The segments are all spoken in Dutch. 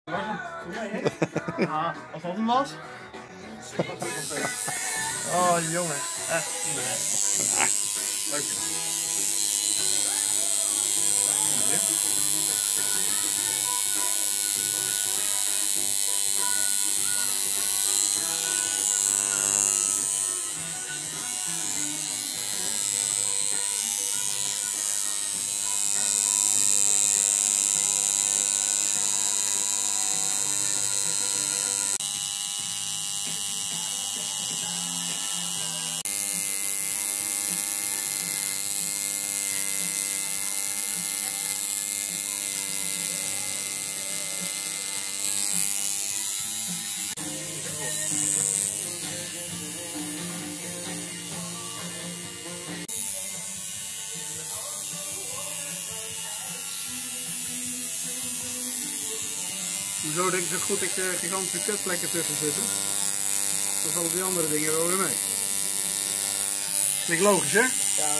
Ja, als dat hem was. Oh jongen, echt. Leuk. Hoezo denk je zo goed dat er gigantische kutvlekken tussen zitten? Dan vallen die andere dingen wel weer mee. Vind ik logisch, hè? Ja.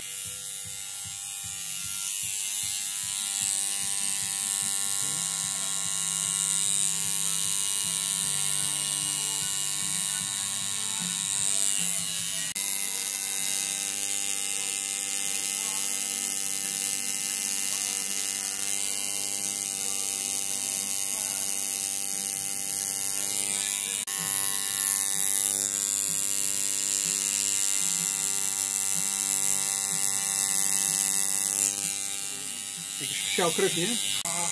Een speciaal krukje, hè?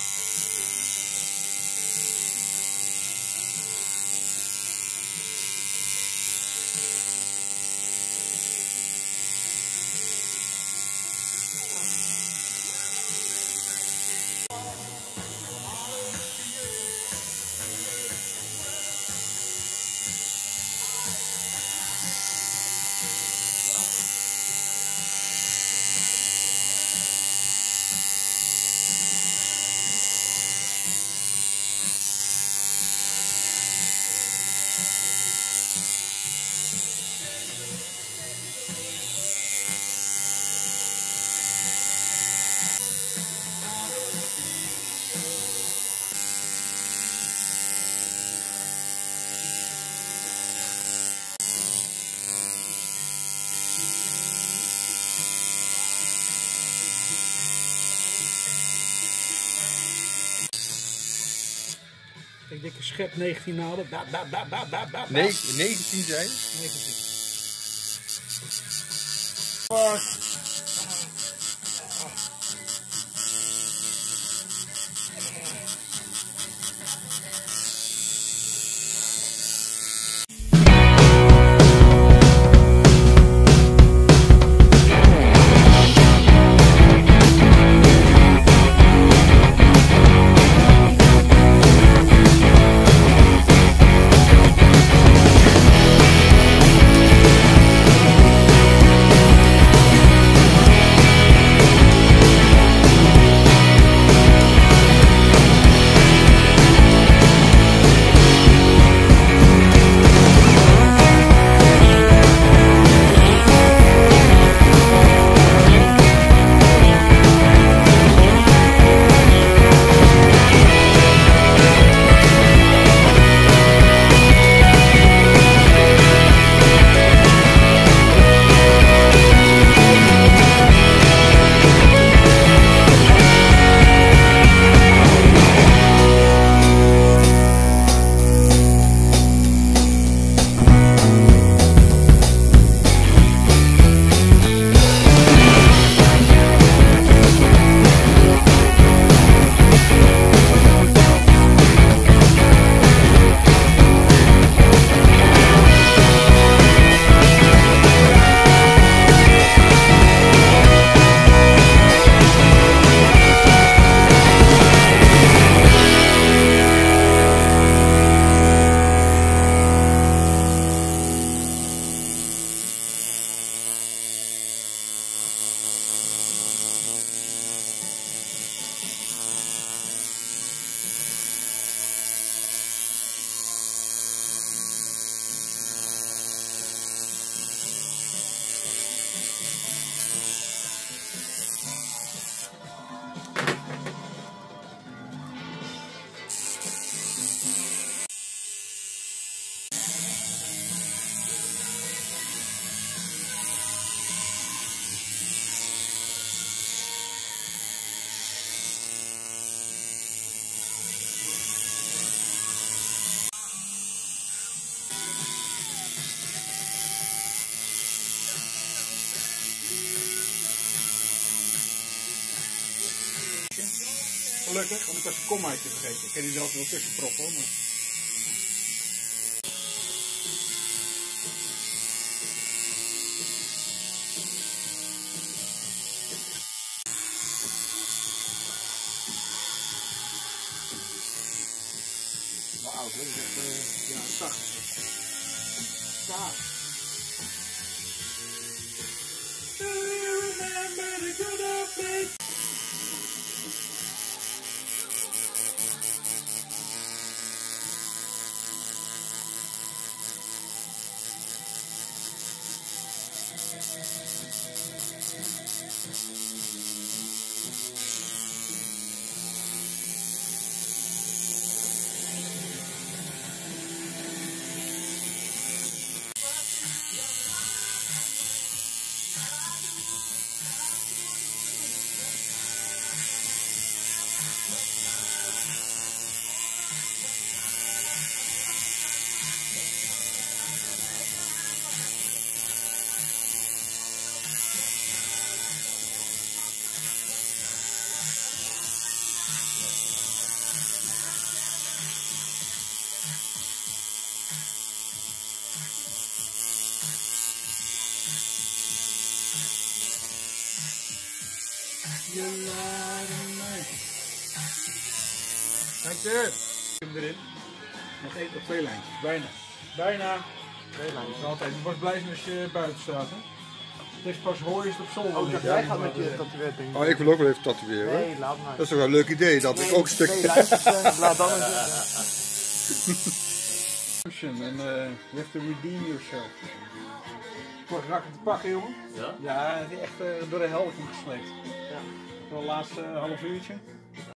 Ik dikke schep 19 naden. Nee, 19 zijn. 19. gelukkig, want ik was een kommaatje vergeten. Ik kan die er altijd wel tussen proppen hoor. Maar... Wel oud, hè? Dat is echt, ja, 80. Daar. Je laat mij. Dank je. Ik heb hem erin. Nog 1 of 2 lijntjes. Bijna. Bijna. 2 lijntjes. Dat is altijd. Je wordt blij zijn als je buiten staat. Hè? Het is pas hoor je het op zolder. Oh, dat jij gaat met je tatoeëerding. Oh, ik wil ook wel even tatoeëren. Nee, laat maar. Dat is toch wel een leuk idee, dat ik ook een stuk... 2 lijntjes, laat dan eens. En you have to redeem yourself. Wordt rakker te pakken, jongen. Ja? Ja, het is echt door de helft gesleept. Ja. Voor het laatste half uurtje.